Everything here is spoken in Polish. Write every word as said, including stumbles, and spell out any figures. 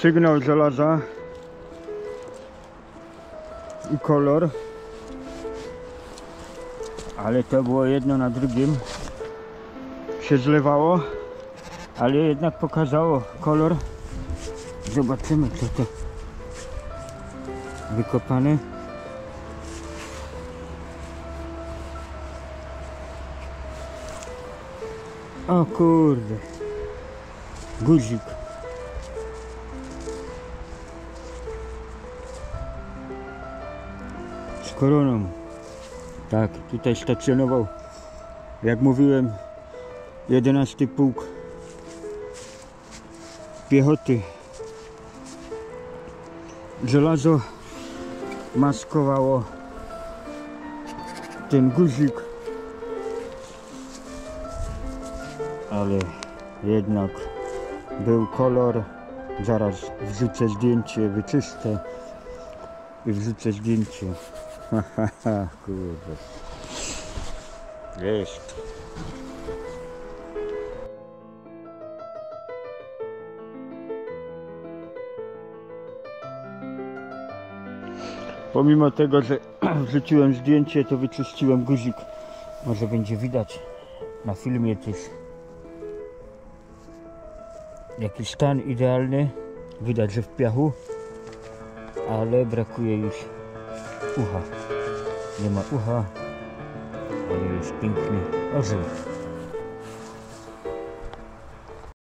sygnał żelaza i kolor, ale to było jedno na drugim, się zlewało, ale jednak pokazało kolor. Zobaczymy, co to wykopane. O kurde, guzik. Z koroną. Tak, tutaj stacjonował, jak mówiłem, jedenasty pułk piechoty. Żelazo maskowało ten guzik, ale jednak był kolor. Zaraz wrzucę zdjęcie, wyczyszczę i wrzucę zdjęcie. Haha, kurde. Jest. Pomimo tego, że wrzuciłem zdjęcie, to wyczyściłem guzik. Może będzie widać na filmie też jaki stan idealny. Widać, że w piachu, ale brakuje już ucha. Nie ma ucha, ale jest piękny orzeł.